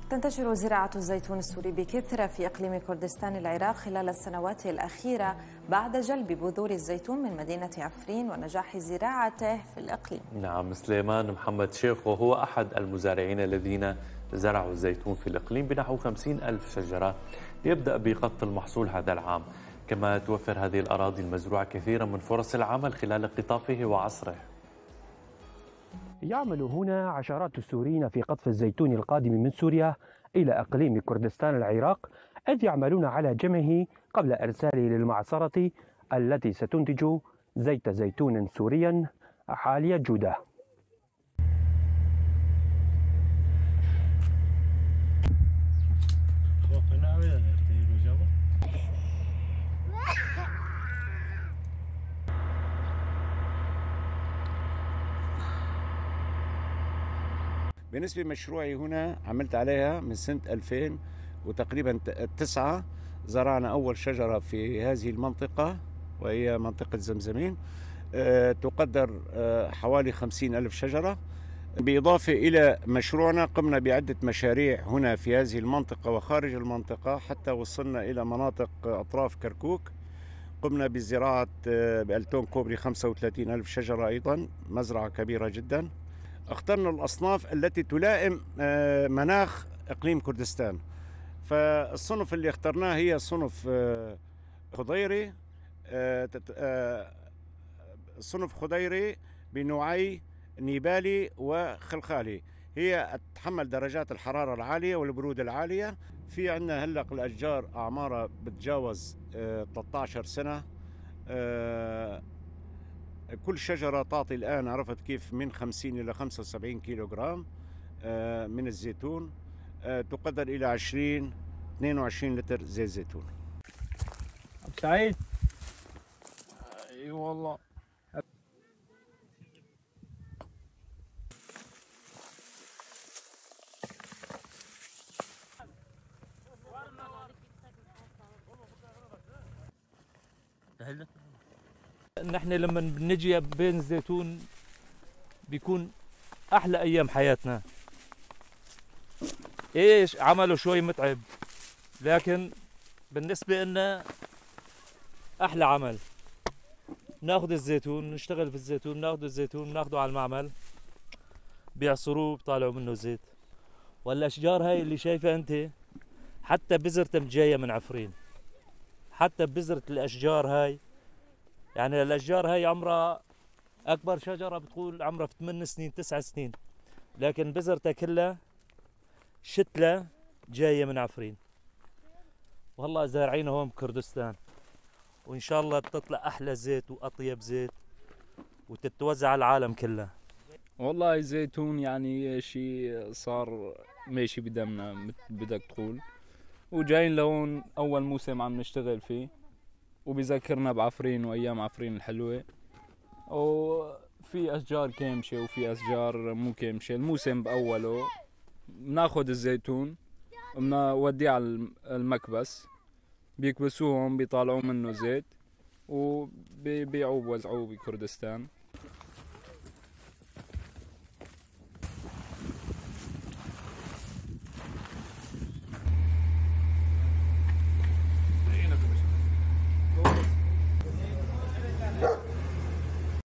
تنتشر زراعة الزيتون السوري بكثرة في إقليم كردستان العراق خلال السنوات الأخيرة بعد جلب بذور الزيتون من مدينة عفرين ونجاح زراعته في الإقليم. نعم، سليمان محمد شيخ وهو أحد المزارعين الذين زرعوا الزيتون في الإقليم بنحو 50,000 شجرة ليبدأ بقطف المحصول هذا العام. كما توفر هذه الأراضي المزروعة كثيرا من فرص العمل خلال قطافه وعصره. يعمل هنا عشرات السوريين في قطف الزيتون القادم من سوريا إلى إقليم كردستان العراق، إذ يعملون على جمعه قبل إرساله للمعصرة التي ستنتج زيت زيتون سوريا عالي الجودة. بالنسبة لمشروعي هنا عملت عليها من سنة 2000 وتقريبا 9 زرعنا أول شجرة في هذه المنطقة وهي منطقة زمزمين، تقدر حوالي 50,000 شجرة. بإضافة إلى مشروعنا قمنا بعدة مشاريع هنا في هذه المنطقة وخارج المنطقة حتى وصلنا إلى مناطق أطراف كركوك. قمنا بزراعة بألتون كوبري 35,000 شجرة، أيضا مزرعة كبيرة جدا. اخترنا الأصناف التي تلائم مناخ إقليم كردستان، فالصنف اللي اخترناه هي صنف خضيري، صنف خضيري بنوعي نيبالي وخلخالي، هي تتحمل درجات الحرارة العالية والبرودة العالية. في عندنا هلق الأشجار أعمارها بتجاوز 13 سنة. كل شجرة تعطي الآن عرفت كيف من 50 إلى 75 كيلوغرام من الزيتون، تقدر إلى 22 لتر زيت زيتون. سعيد اي والله. نحن لما بنجي بين الزيتون بيكون احلى ايام حياتنا. ايش عمله شوي متعب، لكن بالنسبة لنا احلى عمل. ناخذ الزيتون نشتغل في الزيتون، ناخذ الزيتون ناخذه على المعمل بيعصروه بيطلعوا منه زيت. والاشجار هاي اللي شايفها انت حتى بذرتها جايه من عفرين، حتى بذرة الاشجار هاي، يعني الاشجار هاي عمرها اكبر شجره بتقول عمرها في 8 سنين 9 سنين، لكن بذرتها كلها شتله جايه من عفرين. والله زارعينها هون بكردستان، وان شاء الله بتطلع احلى زيت واطيب زيت وتتوزع على العالم كله. والله الزيتون يعني شيء صار ماشي بدمنا بدك تقول، وجايين لهون اول موسم عم نشتغل فيه، وبذكرنا بعفرين وايام عفرين الحلوه. وفي اشجار كامشه وفي اشجار مو كامشه. الموسم باوله بناخذ الزيتون بنوديه على المكبس، بيكبسوهم بيطالعوا منه زيت وبيبيعوه بوزعوه بكردستان.